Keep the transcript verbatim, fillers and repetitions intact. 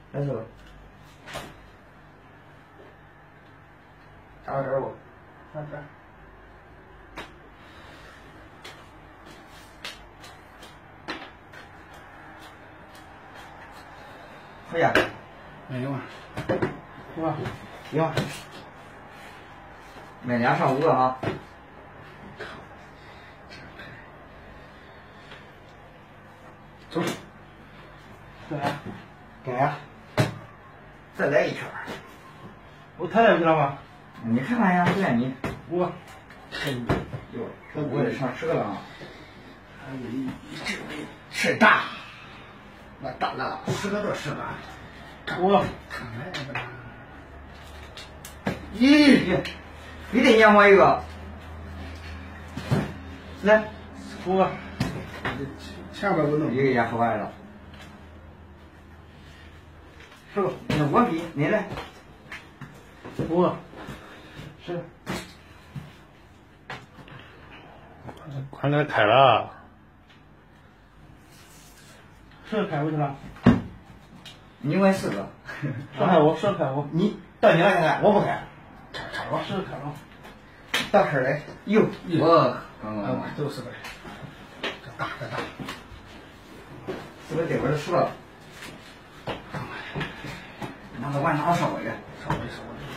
来这个，打到这儿不？ 那这儿。 可以啊。 没有啊。有啊。 有啊。每俩上五个啊。走。 对啊。 给呀。再来一圈。 我太来不去了吗？ 你看看呀，对呀你。 我。 真的。哟，这我得上十个了啊。哎，这吃大。那大了，十个多十个。 我。 咦，你得撵我一个。来， 我。前边我弄。 一个也喝完了。是不？那我比你来。 我。是。 快点开了。 谁开过去了？ 你问四个。 谁开我？谁开我？ 你到你了现在，我不开。 开开我。谁开了？ 到这儿来。哟，我刚刚啊，都是个。这大这大。 这个这边儿输了。拿个碗拿少一点。 稍微稍微。